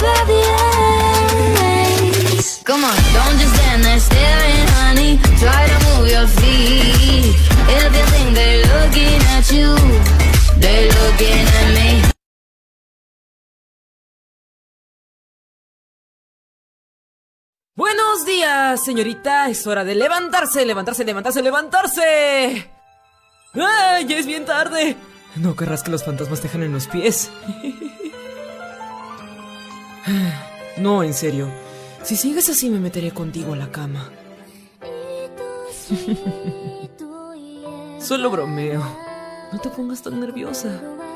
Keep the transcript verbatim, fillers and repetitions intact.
about the ends. Come on, don't just stand there staring, honey. Try to move your feet. If you think they're looking at you, they're looking at me. Buenos días, señorita. Es hora de levantarse, levantarse, levantarse, levantarse. ¡Ay, ya es bien tarde! No querrás que los fantasmas te jalen los pies. No, en serio. Si sigues así me meteré contigo a la cama. Solo bromeo. No te pongas tan nerviosa.